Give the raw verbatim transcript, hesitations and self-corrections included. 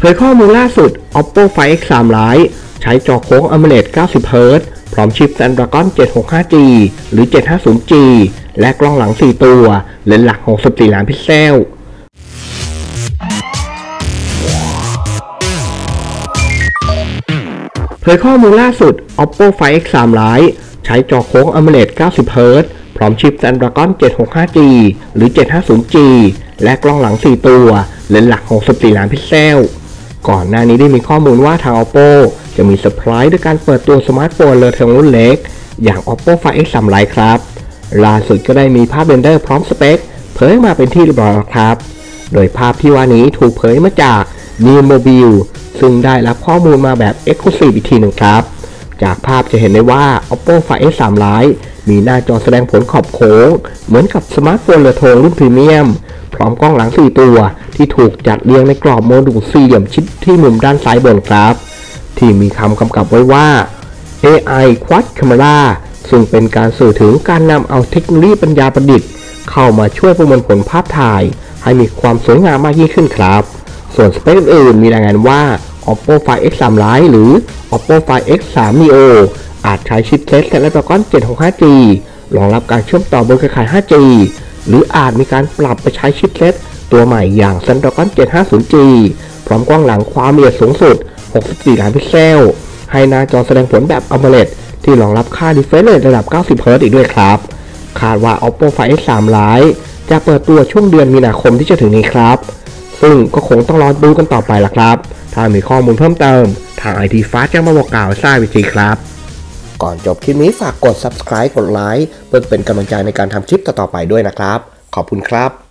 ผยข้อมูลล่าสุด Oppo ไฟว์ เอ็กซ์ ทรี Lite ใช้จอโค้ง AMOLED เก้าสิบ เฮิร์ตซ์ พร้อมชิป Snapdragon เจ็ดหกห้า จี หรือ เจ็ดห้าศูนย์ จี และกล้องหลัง สี่ ตัวเลนส์หลัก หกสิบสี่ ล้านพิกเซลเผยข้อมูลล่าสุด Oppo ไฟว์ เอ็กซ์ ทรี Lite ใช้จอโค้ง AMOLED เก้าสิบ เฮิร์ตซ์ พร้อมชิป Snapdragon เจ็ดหกห้า จี หรือ เจ็ดห้าศูนย์ จี และกล้องหลัง สี่ ตัวเลนส์หลัก หกสิบสี่ ล้านพิกเซลก่อนหน้านี้ได้มีข้อมูลว่าทาง Oppo จะมีเซอร์ไพรส์ด้วยการเปิดตัวสมาร์ทโฟนเลอเทงรุ่นเล็กอย่าง Oppo ไฟว์ เอ็กซ์ ทรี Lite ครับล่าสุดก็ได้มีภาพเรนเดอร์พร้อมสเปคเผยมาเป็นที่เรียบร้อยแล้วครับโดยภาพที่ว่านี้ถูกเผยมาจาก NeoMobile ซึ่งได้รับข้อมูลมาแบบ Exclusive อีกทีหนึ่งครับจากภาพจะเห็นได้ว่า Oppo ไฟว์ เอ็กซ์ ทรี Lite มีหน้าจอแสดงผลขอบโค้งเหมือนกับสมาร์ทโฟนเลอเทงรุ่นพรีเมียมพร้อมกล้องหลัง สี่ ตัวที่ถูกจัดเรียงในกรอบโมดูลสี่เหลี่ยมชิดที่มุมด้านซ้ายบนครับที่มีคำกำกับไว้ว่า เอ ไอ Quad Camera ซึ่งเป็นการสื่อถึงการนำเอาเทคโนโลยีปัญญาประดิษฐ์เข้ามาช่วยประมวลผลภาพถ่ายให้มีความสวยงามมากยิ่งขึ้นครับส่วนสเปคอื่นมีรายงานว่า Oppo ไฟว์ เอ็กซ์ ทรี Lite หรือ Oppo ไฟว์ เอ็กซ์ ทรี Neo อาจใช้ชิปเซ็ต Snapdragon เจ็ดหกห้า จี รองรับการเชื่อมต่อบนเครือข่าย ห้า จี หรืออาจมีการปรับไปใช้ชิปเซ็ตตัวใหม่อย่าง Snapdragon เจ็ดห้าศูนย์ จี พร้อมกล้องหลังความละเอียดสูงสุด หกสิบสี่ ล้านพิกเซลให้หน้าจอแสดงผลแบบ AMOLED ที่รองรับค่า refresh rate ระดับ เก้าสิบ เฮิร์ตซ์อีกด้วยครับคาดว่า Oppo ไฟว์ เอ็กซ์ ทรี Lite จะเปิดตัวช่วงเดือนมีนาคมที่จะถึงนี้ครับซึ่งก็คงต้องรอดูกันต่อไปล่ะครับถ้ามีข้อมูลเพิ่มเติมทาง ไอ ที Fast จะมาบอกกล่าวทราบอีกทีครับก่อนจบคลิปนี้ฝากกด Subscribe กดไลค์เพื่อเป็นกำลังใจในการทำคลิปต่อๆไปด้วยนะครับขอบคุณครับ